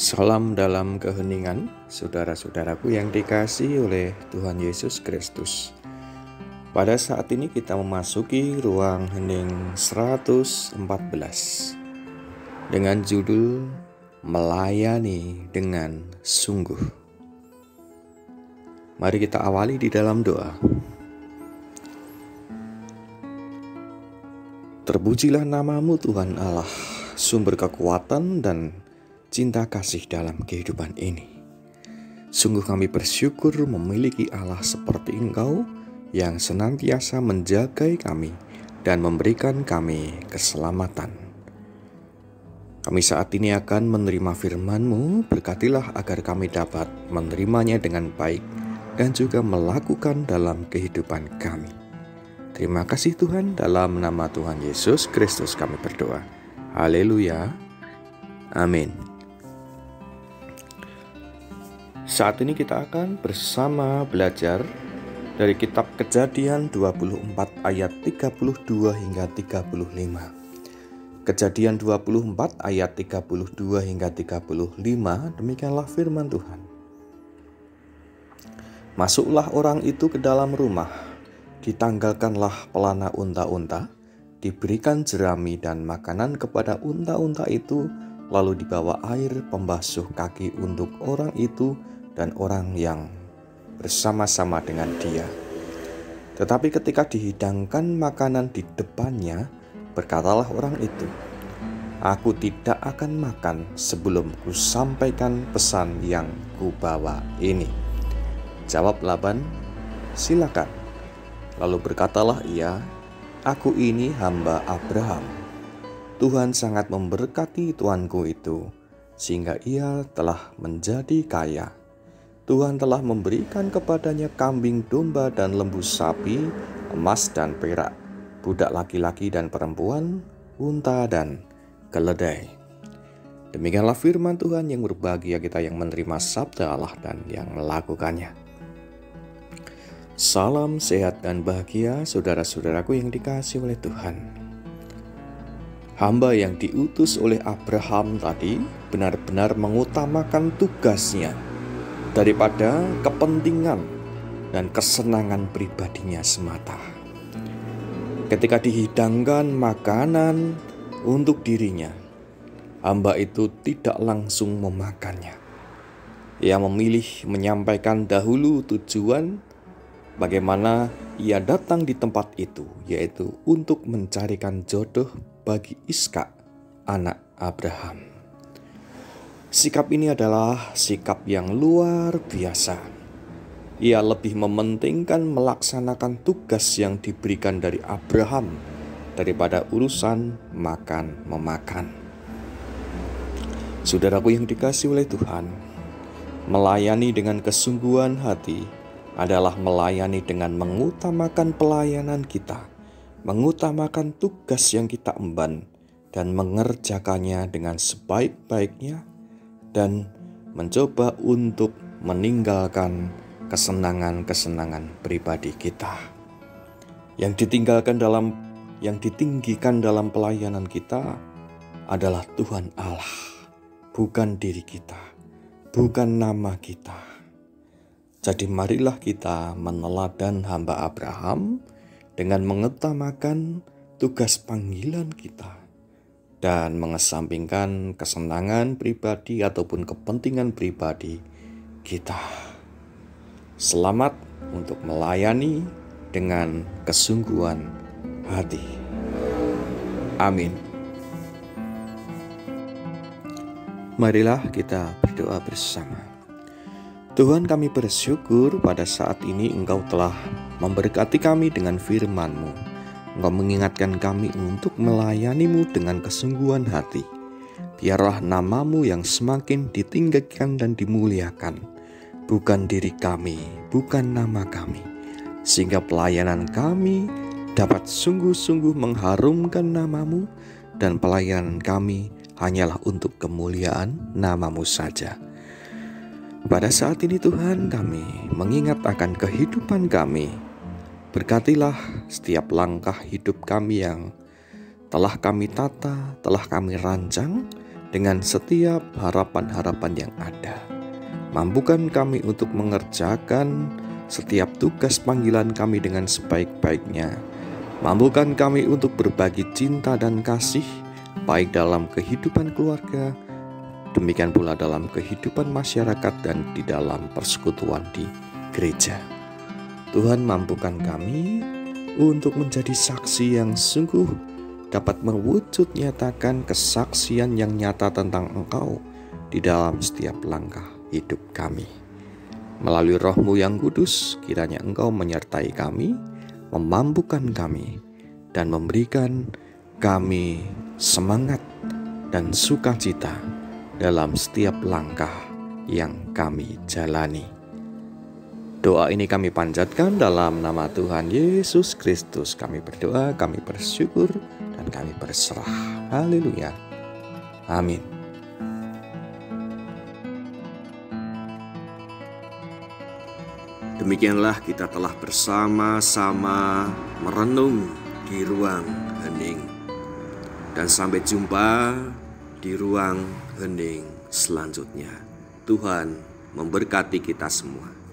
Salam dalam keheningan, saudara-saudaraku yang dikasihi oleh Tuhan Yesus Kristus. Pada saat ini kita memasuki ruang hening 114 dengan judul Melayani dengan Sungguh. Mari kita awali di dalam doa. Terpujilah namamu Tuhan Allah, sumber kekuatan dan cinta kasih dalam kehidupan ini. Sungguh kami bersyukur memiliki Allah seperti Engkau yang senantiasa menjagai kami dan memberikan kami keselamatan. Kami saat ini akan menerima firman-Mu, berkatilah agar kami dapat menerimanya dengan baik dan juga melakukan dalam kehidupan kami. Terima kasih Tuhan, dalam nama Tuhan Yesus Kristus kami berdoa. Haleluya. Amin. Saat ini kita akan bersama belajar dari kitab Kejadian 24 ayat 32 hingga 35. Kejadian 24 ayat 32 hingga 35, demikianlah firman Tuhan. Masuklah orang itu ke dalam rumah, ditanggalkanlah pelana unta-unta, diberikan jerami dan makanan kepada unta-unta itu, lalu dibawa air pembasuh kaki untuk orang itu dan orang yang bersama-sama dengan dia. Tetapi ketika dihidangkan makanan di depannya, berkatalah orang itu, "Aku tidak akan makan sebelum kusampaikan pesan yang kubawa ini." Jawab Laban, "Silakan." Lalu berkatalah ia, "Aku ini hamba Abraham. Tuhan sangat memberkati tuanku itu, sehingga ia telah menjadi kaya. Tuhan telah memberikan kepadanya kambing domba dan lembu sapi, emas dan perak, budak laki-laki dan perempuan, unta dan keledai." Demikianlah firman Tuhan. Yang berbahagia kita yang menerima sabda Allah dan yang melakukannya. Salam sehat dan bahagia saudara-saudaraku yang dikasihi oleh Tuhan. Hamba yang diutus oleh Abraham tadi benar-benar mengutamakan tugasnya daripada kepentingan dan kesenangan pribadinya semata. Ketika dihidangkan makanan untuk dirinya, hamba itu tidak langsung memakannya. Ia memilih menyampaikan dahulu tujuan bagaimana ia datang di tempat itu, yaitu untuk mencarikan jodoh bagi Ishak, anak Abraham. Sikap ini adalah sikap yang luar biasa. Ia lebih mementingkan melaksanakan tugas yang diberikan dari Abraham daripada urusan makan-memakan. Saudaraku yang dikasihi oleh Tuhan, melayani dengan kesungguhan hati adalah melayani dengan mengutamakan pelayanan kita, mengutamakan tugas yang kita emban, dan mengerjakannya dengan sebaik-baiknya, dan mencoba untuk meninggalkan kesenangan-kesenangan pribadi kita. Yang ditinggikan dalam pelayanan kita adalah Tuhan Allah, bukan diri kita, bukan nama kita. Jadi marilah kita meneladan hamba Abraham dengan mengutamakan tugas panggilan kita dan mengesampingkan kesenangan pribadi ataupun kepentingan pribadi kita. Selamat untuk melayani dengan kesungguhan hati. Amin. Marilah kita berdoa bersama. Tuhan, kami bersyukur pada saat ini Engkau telah memberkati kami dengan firman-Mu. Engkau mengingatkan kami untuk melayani-Mu dengan kesungguhan hati. Biarlah nama-Mu yang semakin ditinggikan dan dimuliakan, bukan diri kami, bukan nama kami, sehingga pelayanan kami dapat sungguh-sungguh mengharumkan nama-Mu, dan pelayanan kami hanyalah untuk kemuliaan nama-Mu saja. Pada saat ini Tuhan, kami mengingat akan kehidupan kami. Berkatilah setiap langkah hidup kami yang telah kami tata, telah kami rancang, dengan setiap harapan-harapan yang ada. Mampukan kami untuk mengerjakan setiap tugas panggilan kami dengan sebaik-baiknya. Mampukan kami untuk berbagi cinta dan kasih, baik dalam kehidupan keluarga, demikian pula dalam kehidupan masyarakat dan di dalam persekutuan di gereja. Tuhan, mampukan kami untuk menjadi saksi yang sungguh dapat mewujud nyatakan kesaksian yang nyata tentang Engkau di dalam setiap langkah hidup kami. Melalui Roh-Mu yang kudus, kiranya Engkau menyertai kami, memampukan kami, dan memberikan kami semangat dan sukacita dalam setiap langkah yang kami jalani. Doa ini kami panjatkan dalam nama Tuhan Yesus Kristus. Kami berdoa, kami bersyukur, dan kami berserah. Haleluya. Amin. Demikianlah kita telah bersama-sama merenung di ruang hening. Dan sampai jumpa di ruang hening selanjutnya. Tuhan memberkati kita semua.